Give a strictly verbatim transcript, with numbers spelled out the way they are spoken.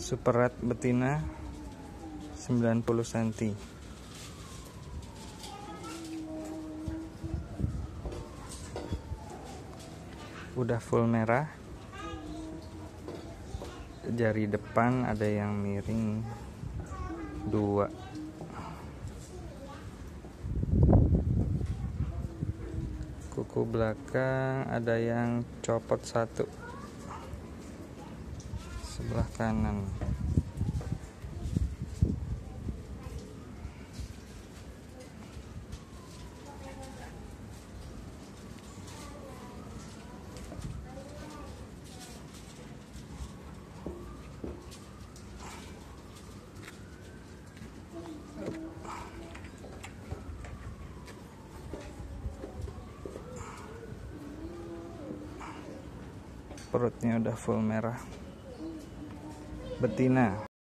Super Red betina sembilan puluh sentimeter. Udah full merah. Jari depan ada yang miring dua. Kuku belakang ada yang copot satu. Sebelah kanan. Perutnya udah full merah. Betina.